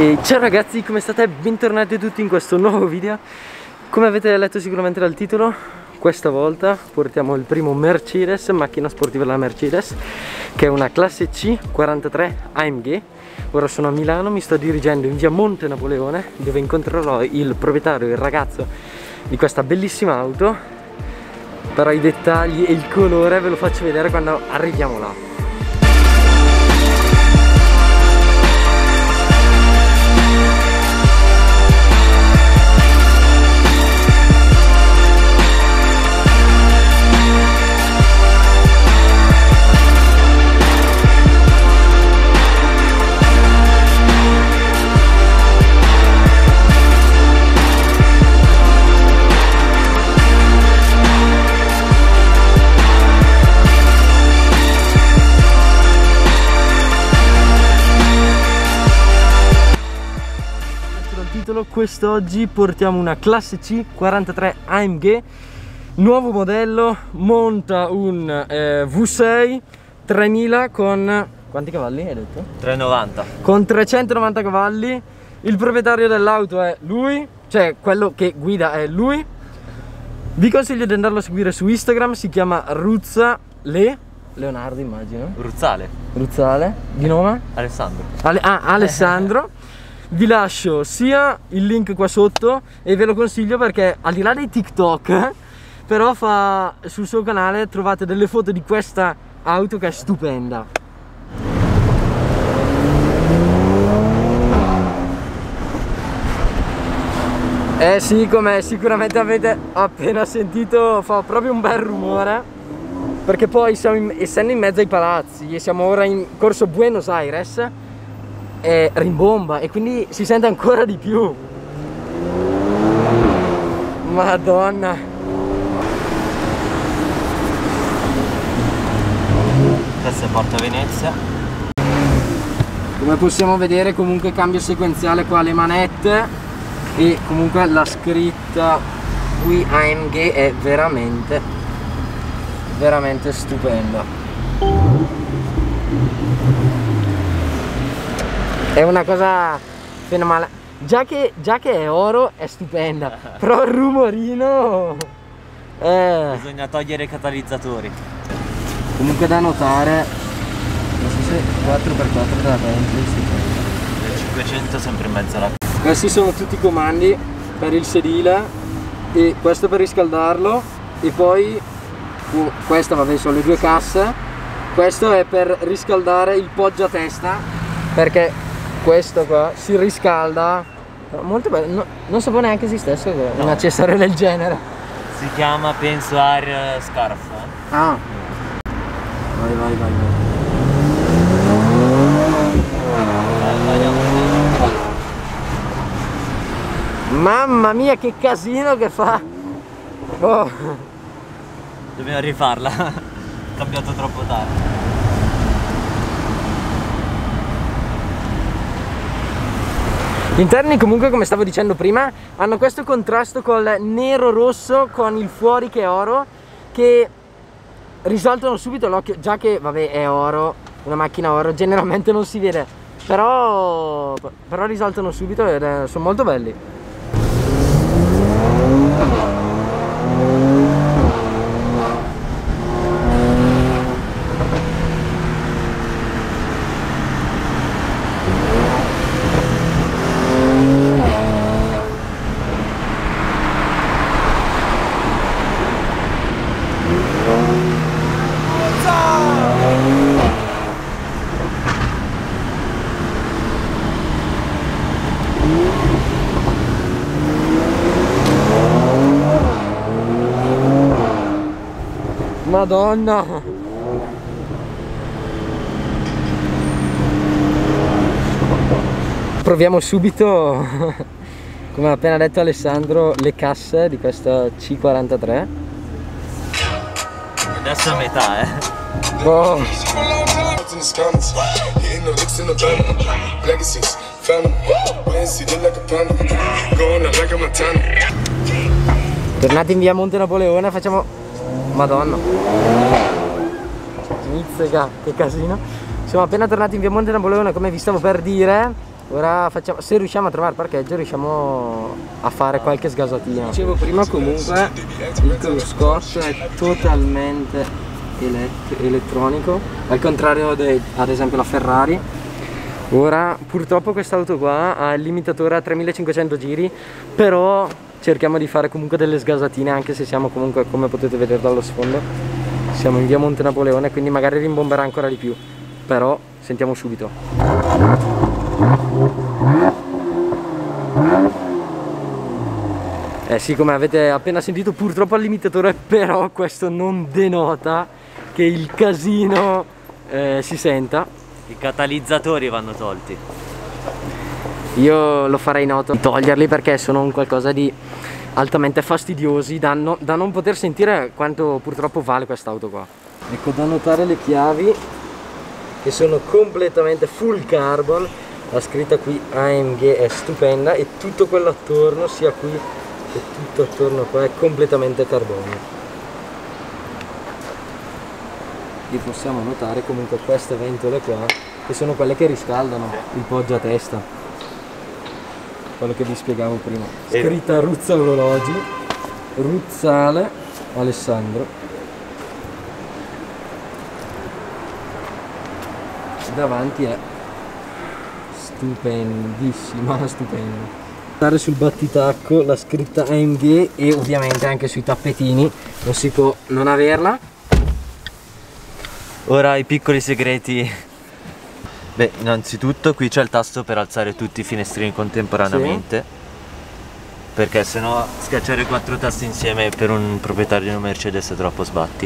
E ciao ragazzi, come state? Bentornati tutti in questo nuovo video. Come avete letto sicuramente dal titolo, questa volta portiamo il primo Mercedes, macchina sportiva della Mercedes, che è una classe C43 AMG. Ora sono a Milano, mi sto dirigendo in via Monte Napoleone, dove incontrerò il proprietario, il ragazzo di questa bellissima auto. Però i dettagli e il colore ve lo faccio vedere quando arriviamo là. Quest'oggi portiamo una classe C43 AMG, nuovo modello, monta un V6 3000 con quanti cavalli hai detto? 390. Con 390 cavalli. Il proprietario dell'auto è lui, cioè quello che guida è lui. Vi consiglio di andarlo a seguire su Instagram, si chiama Leonardo, immagino. Ruzzale, di nome? Alessandro. Alessandro. Vi lascio sia il link qua sotto e ve lo consiglio perché al di là dei TikTok, però sul suo canale trovate delle foto di questa auto che è stupenda. Eh sì, come sicuramente avete appena sentito, fa proprio un bel rumore, perché poi essendo in mezzo ai palazzi e siamo ora in corso Buenos Aires, e rimbomba e quindi si sente ancora di più. Madonna. Questa è Porta Venezia. Come possiamo vedere comunque cambio sequenziale qua alle manette e comunque la scritta qui AMG è veramente stupenda. È una cosa fenomenale. Già che è oro è stupenda. Però il rumorino bisogna togliere i catalizzatori. Comunque da notare, non so se 4x4 della Bentley, del 500 sempre in mezzo alla... Questi sono tutti i comandi per il sedile e questo per riscaldarlo. E poi questa vabbè sono le due casse. Questo è per riscaldare il poggiatesta, perché questo qua si riscalda molto bello. Non sapevo neanche esistesse un accessorio del genere. Si chiama penso Air Scarf. Ah, vai. Mamma mia che casino che fa. Oh. Dobbiamo rifarla. Cambiato troppo tardi. Gli interni comunque, come stavo dicendo prima, hanno questo contrasto col nero rosso con il fuori che è oro, che risaltano subito l'occhio, già che vabbè è oro, una macchina oro generalmente non si vede, però risaltano subito ed sono molto belli. Madonna. Proviamo subito, come ha appena detto Alessandro, le casse di questa C43. Adesso è a metà, Oh. Tornati in via Monte Napoleone, facciamo... Madonna. Mizzica, che casino. Siamo appena tornati in via Monte Napoleone, come vi stavo per dire. Ora facciamo, se riusciamo a trovare parcheggio riusciamo a fare qualche sgasatina. Dicevo prima, comunque il cruscotto è totalmente elettronico, al contrario ad esempio la Ferrari. Ora purtroppo quest'auto qua ha il limitatore a 3500 giri, però cerchiamo di fare comunque delle sgasatine, anche se siamo comunque, come potete vedere dallo sfondo, siamo in via Monte Napoleone, quindi magari rimbomberà ancora di più, però sentiamo subito. Sì, come avete appena sentito, purtroppo al limitatore, però questo non denota che il casino si senta. I catalizzatori vanno tolti. Io lo farei noto di toglierli, perché sono un qualcosa di altamente fastidiosi da non poter sentire quanto purtroppo vale quest'auto qua. Ecco, da notare le chiavi che sono completamente full carbon, la scritta qui AMG è stupenda, e tutto quello attorno, sia qui che tutto attorno qua, è completamente carbonio. E possiamo notare comunque queste ventole qua, che sono quelle che riscaldano il poggiatesta, quello che vi spiegavo prima. Scritta Ruzza Orologi, Ruzzale Alessandro. Davanti è stupendissima, stupenda. Stare sul battitacco la scritta AMG, e ovviamente anche sui tappetini non si può non averla. Ora i piccoli segreti. Beh, innanzitutto qui c'è il tasto per alzare tutti i finestrini contemporaneamente, sì, perché sennò schiacciare 4 tasti insieme per un proprietario di una Mercedes è troppo sbatti.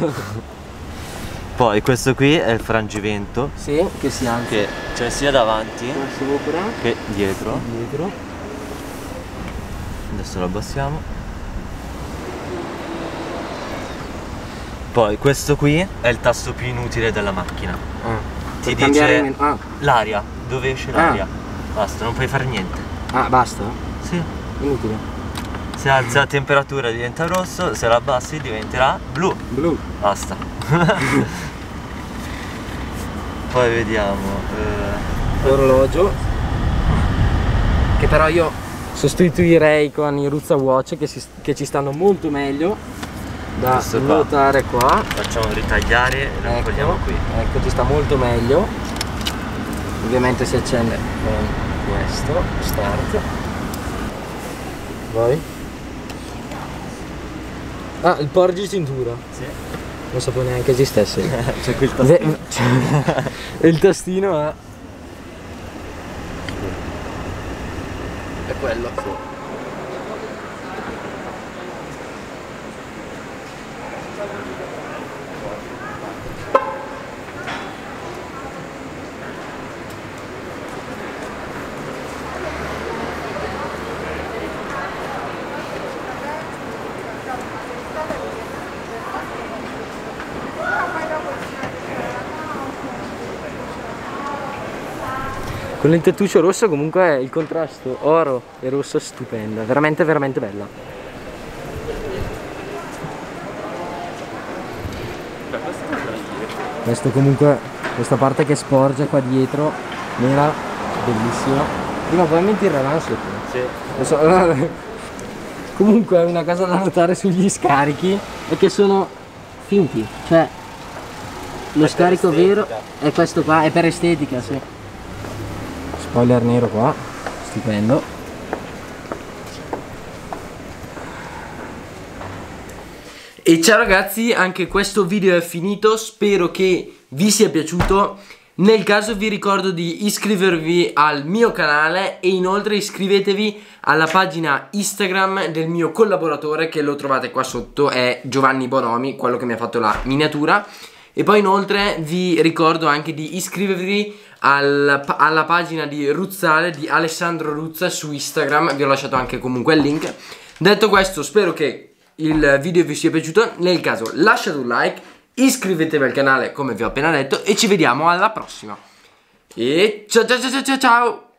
Poi questo qui è il frangivento, sì, che si alza, che c'è sia davanti che dietro. Adesso lo abbassiamo. Poi questo qui è il tasto più inutile della macchina. Ti dice l'aria, dove esce l'aria. Basta, non puoi fare niente. Basta? Sì. Inutile. Se alzi la temperatura diventa rosso, se la abbassi diventerà blu. Blu. Basta. Poi vediamo l'orologio, che però io sostituirei con i Ruzza Watch, che ci stanno molto meglio da notare qua. Facciamo ritagliare e lo raccogliamo qui. Ecco, ci sta molto meglio. Ovviamente si accende con questo start. Poi il porgi cintura. Sì. Non sapevo neanche esistesse. C'è qui il tastino. E il tastino è quello. Sì. Con il tettuccio rosso comunque il contrasto oro e rosso è stupenda, veramente veramente bella. Questo comunque, questa parte che sporge qua dietro, nera, bellissima. Prima poi mi tirerà sotto. Sì. Comunque una cosa da notare sugli scarichi è che sono finti, cioè lo scarico vero è questo qua, è per estetica, sì. Spoiler nero qua, stupendo. E ciao ragazzi, anche questo video è finito, spero che vi sia piaciuto. Nel caso vi ricordo di iscrivervi al mio canale e inoltre iscrivetevi alla pagina Instagram del mio collaboratore, che lo trovate qua sotto, è Giovanni Bonomi, quello che mi ha fatto la miniatura. E poi inoltre vi ricordo anche di iscrivervi alla pagina di Ruzzale, di Alessandro Ruzza, su Instagram. Vi ho lasciato anche comunque il link. Detto questo, spero che il video vi sia piaciuto. Nel caso lasciate un like, iscrivetevi al canale come vi ho appena detto e ci vediamo alla prossima. E ciao ciao ciao ciao ciao!